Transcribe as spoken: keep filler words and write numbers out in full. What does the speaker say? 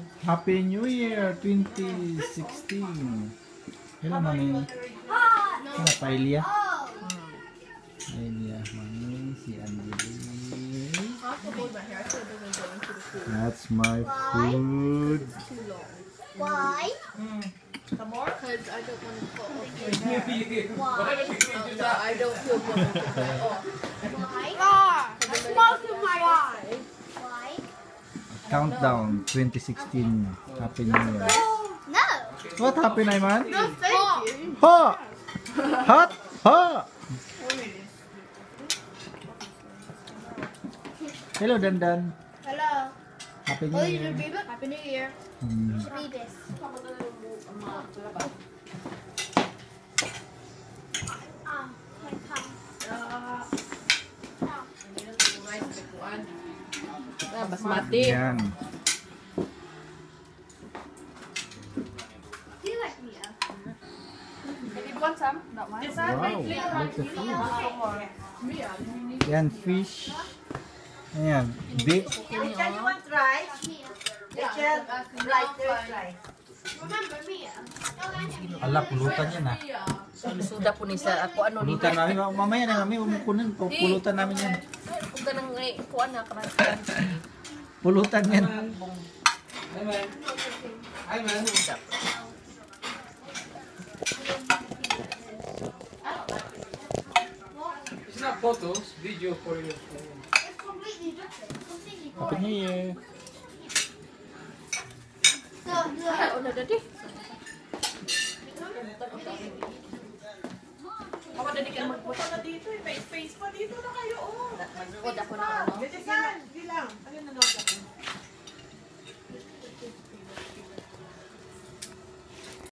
Happy New Year twenty sixteen. Hello, Mami. Hello, Pailia. Pailia, Mami, si Angeline. That's my food. Why? Mm. Some more? Because I don't want to put off my hair. Why? So I don't feel good to put that off. Why? Ah, I smoke in my eye. Why? Countdown twenty sixteen. Happy New Year. No. What happened, Ayman? No, thank you. Ha! Hot! Ha! Hello, Dandan. Hello. Happy New Oh, you Year. should be back. Happy New Year. Hmm. Bibis. Ah, my palm. Ah, basmati. Yan. Do you like Mia? Did you want some? Not mine. Wow, lots of food. Yan, fish. Ayan, big. Can you want rice? Mia. Rachel, rice, there's rice. Remember Mia? Ala, pulutan yan ah. Suda po ni sa ako ano Pulutan namin. Mamaya na kami, umukunan. Pulutan namin yan. Kung ka nang kuan na karan. Pulutan yan. It's not photos, video for you. It's completely different. Completely Happy New Year. So, the Ano dadi? Ako dadi ka magpunta na dito eh. May space pa dito na kayo oh. Magkod ako na ano. Dito saan? Di lang. Ano na lang ako?